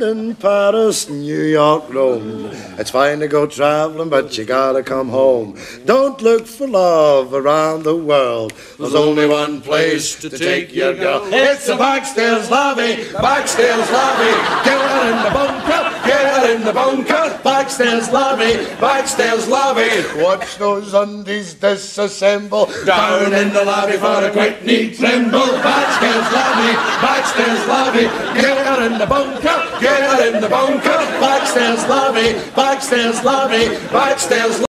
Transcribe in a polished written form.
London, Paris, New York, Rome. It's fine to go traveling, but you gotta come home. Don't look for love around the world. There's only one place to take your girl. It's the Backstairs Lavvy, Backstairs Lavvy. Get her in the bunker, get her in the bunker. Backstairs Lavvy, Backstairs Lavvy. Watch those undies disassemble. Down in the lavvy for a quick knee tremble. Backstairs Lavvy, Backstairs Lavvy. Get her in the bunker, get her in the bunker. Backstairs Lavvy, Backstairs Lavvy, Backstairs Lavvy.